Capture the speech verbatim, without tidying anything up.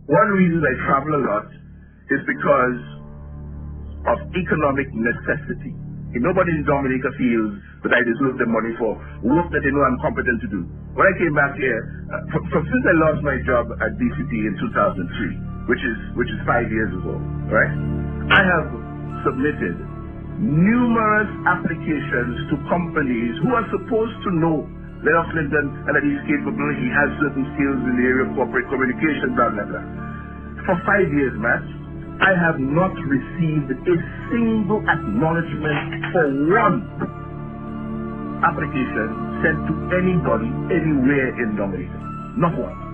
One reason I travel a lot is because of economic necessity. If nobody in Dominica feels that I deserve the money for work that they know I'm competent to do. When I came back here, uh, from, from since I lost my job at B C T in two thousand three, which is which is five years ago, right? I have submitted numerous applications to companies who are supposed to know Leonard Clinton and that he's capable, he has certain skills in the area of corporate communication, blah, blah, blah. For five years, Matt, I have not received a single acknowledgement for one application sent to anybody anywhere in Dominica. Not one.